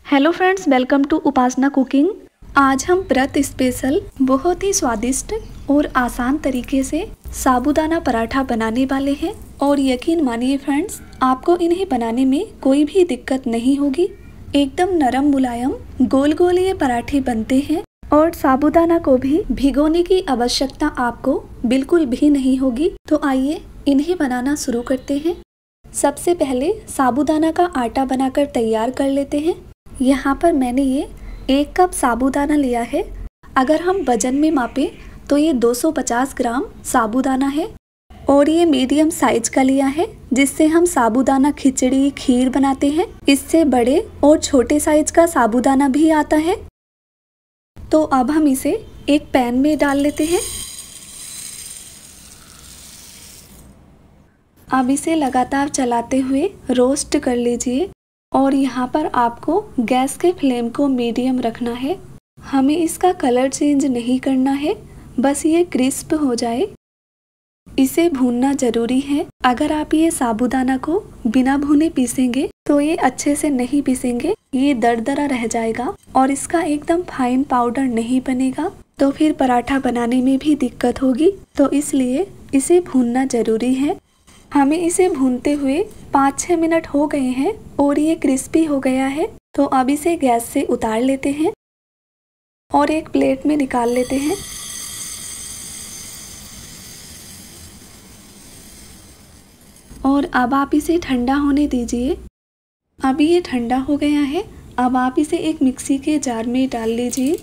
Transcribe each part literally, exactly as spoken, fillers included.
Hello friends, welcome to Upasana cooking. आज हम व्रत स्पेशल बहुत ही स्वादिष्ट और आसान तरीके से साबूदाना पराठा बनाने वाले हैं और यकीन मानिए फ्रेंड्स, आपको इन्हें बनाने में कोई भी दिक्कत नहीं होगी। एकदम नरम मुलायम गोल गोल ये पराठे बनते हैं और साबूदाना को भी भिगोने की आवश्यकता आपको बिल्कुल भी नहीं होगी। तो आइए इन्हें बनाना शुरू करते हैं। सबसे पहले साबूदाना का आटा बनाकर तैयार कर लेते हैं। यहाँ पर मैंने ये एक कप साबूदाना लिया है। अगर हम वजन में मापें तो ये दो सौ पचास ग्राम साबूदाना है और ये मीडियम साइज का लिया है, जिससे हम साबूदाना खिचड़ी खीर बनाते हैं। इससे बड़े और छोटे साइज का साबूदाना भी आता है। तो अब हम इसे एक पैन में डाल लेते हैं। अब इसे लगातार चलाते हुए रोस्ट कर लीजिए और यहाँ पर आपको गैस के फ्लेम को मीडियम रखना है। हमें इसका कलर चेंज नहीं करना है, बस ये क्रिस्प हो जाए। इसे भूनना जरूरी है। अगर आप ये साबूदाना को बिना भुने पीसेंगे तो ये अच्छे से नहीं पीसेंगे, ये दरदरा रह जाएगा और इसका एकदम फाइन पाउडर नहीं बनेगा, तो फिर पराठा बनाने में भी दिक्कत होगी। तो इसलिए इसे भूनना जरूरी है। हमें इसे भूनते हुए पाँच छः मिनट हो गए हैं और ये क्रिस्पी हो गया है। तो अब इसे गैस से उतार लेते हैं और एक प्लेट में निकाल लेते हैं। और अब आप इसे ठंडा होने दीजिए। अभी ये ठंडा हो गया है। अब आप इसे एक मिक्सी के जार में डाल लीजिए।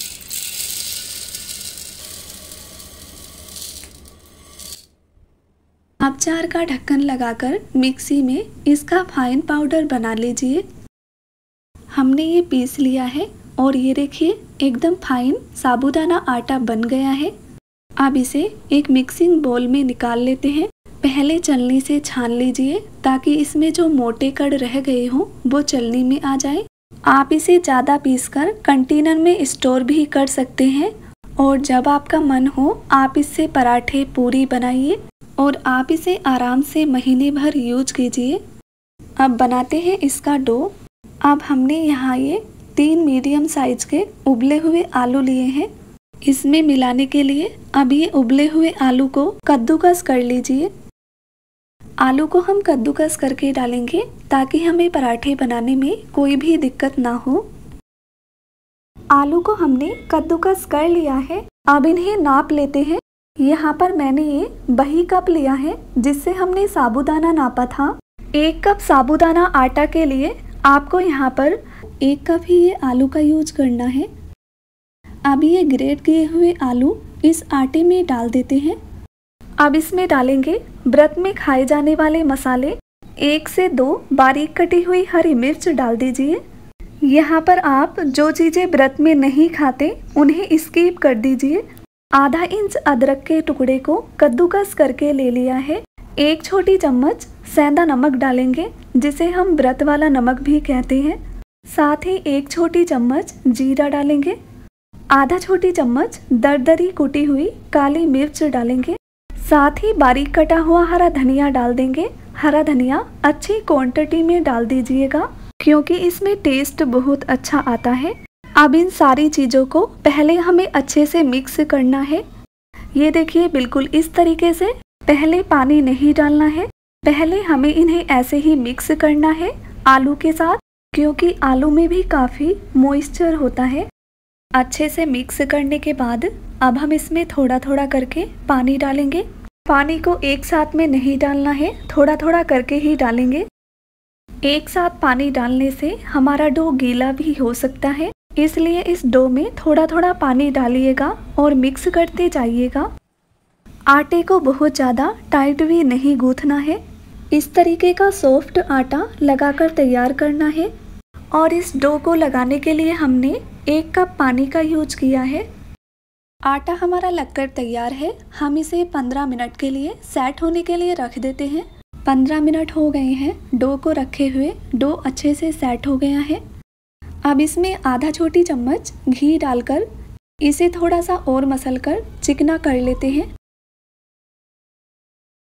अब जार का ढक्कन लगाकर मिक्सी में इसका फाइन पाउडर बना लीजिए। हमने ये पीस लिया है और ये देखिए एकदम फाइन साबूदाना आटा बन गया है। अब इसे एक मिक्सिंग बोल में निकाल लेते हैं। पहले चलनी से छान लीजिए ताकि इसमें जो मोटे कण रह गए हों वो चलनी में आ जाए। आप इसे ज़्यादा पीसकर कंटेनर में स्टोर भी कर सकते हैं और जब आपका मन हो आप इससे पराठे पूरी बनाइए और आप इसे आराम से महीने भर यूज कीजिए। अब बनाते हैं इसका डो। अब हमने यहाँ ये तीन मीडियम साइज के उबले हुए आलू लिए हैं। इसमें मिलाने के लिए अब ये उबले हुए आलू को कद्दूकस कर लीजिए। आलू को हम कद्दूकस करके डालेंगे ताकि हमें पराठे बनाने में कोई भी दिक्कत ना हो। आलू को हमने कद्दूकस कर लिया है। अब इन्हें नाप लेते हैं। यहाँ पर मैंने ये वही कप लिया है जिससे हमने साबूदाना नापा था। एक कप साबूदाना आटा के लिए आपको यहाँ पर एक कप ही ये आलू का यूज करना है। अब ये ग्रेट किए हुए आलू इस आटे में डाल देते हैं। अब इसमें डालेंगे व्रत में खाए जाने वाले मसाले। एक से दो बारीक कटी हुई हरी मिर्च डाल दीजिए। यहाँ पर आप जो चीज़ें व्रत में नहीं खाते उन्हें स्किप कर दीजिए। आधा इंच अदरक के टुकड़े को कद्दूकस करके ले लिया है। एक छोटी चम्मच सेंधा नमक डालेंगे, जिसे हम व्रत वाला नमक भी कहते हैं। साथ ही एक छोटी चम्मच जीरा डालेंगे। आधा छोटी चम्मच दरदरी कुटी हुई काली मिर्च डालेंगे। साथ ही बारीक कटा हुआ हरा धनिया डाल देंगे। हरा धनिया अच्छी क्वांटिटी में डाल दीजिएगा क्योंकि इसमें टेस्ट बहुत अच्छा आता है। अब इन सारी चीज़ों को पहले हमें अच्छे से मिक्स करना है। ये देखिए बिल्कुल इस तरीके से। पहले पानी नहीं डालना है, पहले हमें इन्हें ऐसे ही मिक्स करना है आलू के साथ, क्योंकि आलू में भी काफ़ी मॉइस्चर होता है। अच्छे से मिक्स करने के बाद अब हम इसमें थोड़ा थोड़ा करके पानी डालेंगे। पानी को एक साथ में नहीं डालना है, थोड़ा थोड़ा करके ही डालेंगे। एक साथ पानी डालने से हमारा डो गीला भी हो सकता है, इसलिए इस डो में थोड़ा थोड़ा पानी डालिएगा और मिक्स करते जाइएगा। आटे को बहुत ज़्यादा टाइट भी नहीं गूंथना है। इस तरीके का सॉफ्ट आटा लगाकर तैयार करना है। और इस डो को लगाने के लिए हमने एक कप पानी का यूज किया है। आटा हमारा लगकर तैयार है। हम इसे पंद्रह मिनट के लिए सेट होने के लिए रख देते हैं। पंद्रह मिनट हो गए हैं डो को रखे हुए। डो अच्छे से सेट हो गया है। अब इसमें आधा छोटी चम्मच घी डालकर इसे थोड़ा सा और मसलकर चिकना कर लेते हैं।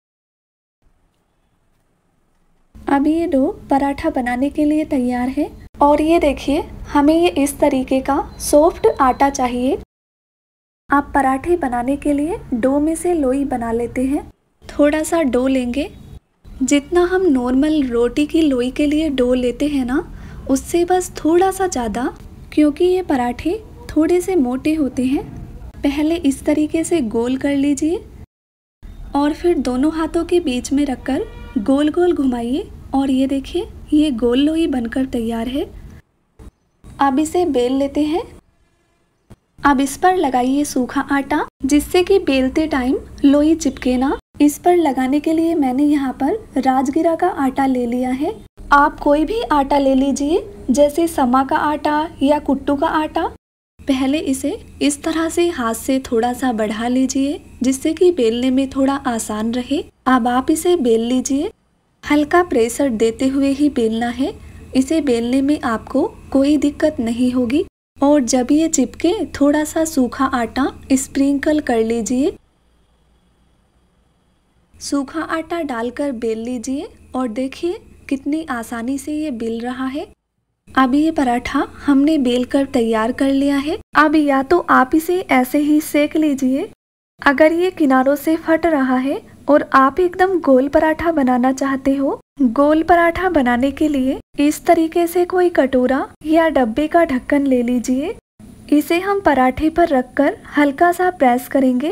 अब ये डो पराठा बनाने के लिए तैयार है। और ये देखिए हमें ये इस तरीके का सॉफ्ट आटा चाहिए। आप पराठे बनाने के लिए डो में से लोई बना लेते हैं। थोड़ा सा डो लेंगे, जितना हम नॉर्मल रोटी की लोई के लिए डो लेते हैं ना, उससे बस थोड़ा सा ज़्यादा, क्योंकि ये पराठे थोड़े से मोटे होते हैं। पहले इस तरीके से गोल कर लीजिए और फिर दोनों हाथों के बीच में रखकर गोल गोल घुमाइए और ये देखिए ये गोल लोई बनकर तैयार है। अब इसे बेल लेते हैं। अब इस पर लगाइए सूखा आटा, जिससे कि बेलते टाइम लोई चिपके ना। इस पर लगाने के लिए मैंने यहाँ पर राजगिरा का आटा ले लिया है। आप कोई भी आटा ले लीजिए, जैसे समा का आटा या कुट्टू का आटा। पहले इसे इस तरह से हाथ से थोड़ा सा बढ़ा लीजिए, जिससे कि बेलने में थोड़ा आसान रहे। अब आप इसे बेल लीजिए। हल्का प्रेशर देते हुए ही बेलना है। इसे बेलने में आपको कोई दिक्कत नहीं होगी। और जब ये चिपके थोड़ा सा सूखा आटा स्प्रिंकल कर लीजिए। सूखा आटा डालकर बेल लीजिए और देखिए कितनी आसानी से ये बेल रहा है। अब ये पराठा हमने बेल कर तैयार कर लिया है। अब या तो आप इसे ऐसे ही सेक लीजिए, अगर ये किनारों से फट रहा है और आप एकदम गोल पराठा बनाना चाहते हो। गोल पराठा बनाने के लिए इस तरीके से कोई कटोरा या डब्बे का ढक्कन ले लीजिए। इसे हम पराठे पर रखकर हल्का सा प्रेस करेंगे।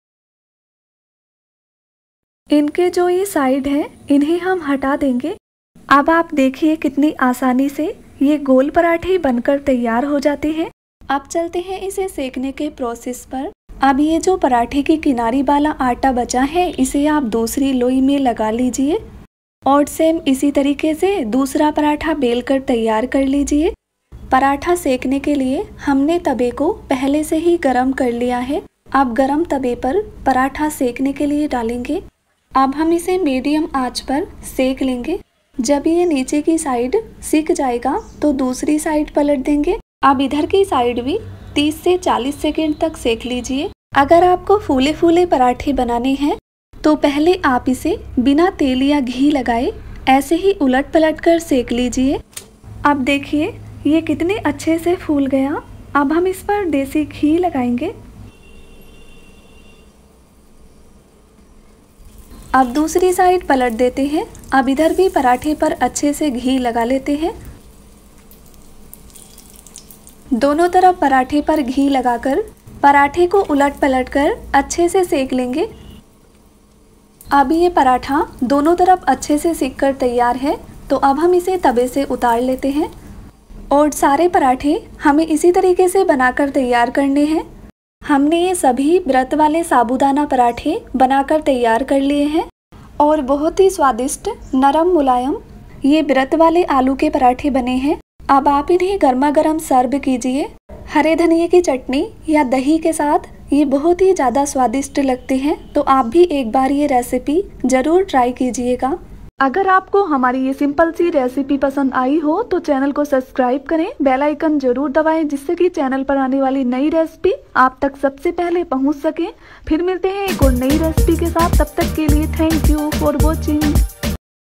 इनके जो ये साइड है इन्हें हम हटा देंगे। अब आप देखिए कितनी आसानी से ये गोल पराठे बनकर तैयार हो जाते हैं। अब चलते हैं इसे सेकने के प्रोसेस पर। अब ये जो पराठे की किनारी वाला आटा बचा है, इसे आप दूसरी लोई में लगा लीजिए और सेम इसी तरीके से दूसरा पराठा बेल कर तैयार कर लीजिए। पराठा सेकने के लिए हमने तवे को पहले से ही गरम कर लिया है। अब गरम तवे पर पराठा सेकने के लिए डालेंगे। अब हम इसे मीडियम आंच पर सेक लेंगे। जब ये नीचे की साइड सिक जाएगा तो दूसरी साइड पलट देंगे। अब इधर की साइड भी तीस से चालीस सेकंड तक सेक लीजिए। अगर आपको फूले फूले पराठे बनाने हैं तो पहले आप इसे बिना तेल या घी लगाए ऐसे ही उलट पलट कर सेक लीजिए। अब देखिए ये कितने अच्छे से फूल गया। अब हम इस पर देसी घी लगाएंगे। अब दूसरी साइड पलट देते हैं। अब इधर भी पराठे पर अच्छे से घी लगा लेते हैं। दोनों तरफ पराठे पर घी लगाकर पराठे को उलट पलट कर अच्छे से सेक लेंगे। अब ये पराठा दोनों तरफ अच्छे से सिक कर तैयार है, तो अब हम इसे तवे से उतार लेते हैं। और सारे पराठे हमें इसी तरीके से बनाकर तैयार करने हैं। हमने ये सभी व्रत वाले साबूदाना पराठे बनाकर तैयार कर लिए हैं और बहुत ही स्वादिष्ट, नरम, मुलायम ये व्रत वाले आलू के पराठे बने हैं। अब आप इन्हें गर्मा गर्म सर्व कीजिए हरे धनिए की चटनी या दही के साथ। ये बहुत ही ज़्यादा स्वादिष्ट लगते हैं, तो आप भी एक बार ये रेसिपी ज़रूर ट्राई कीजिएगा। अगर आपको हमारी ये सिंपल सी रेसिपी पसंद आई हो तो चैनल को सब्सक्राइब करें, बेल आइकन जरूर दबाएं, जिससे कि चैनल पर आने वाली नई रेसिपी आप तक सबसे पहले पहुंच सके। फिर मिलते हैं एक और नई रेसिपी के साथ। तब तक के लिए थैंक यू फॉर वॉचिंग।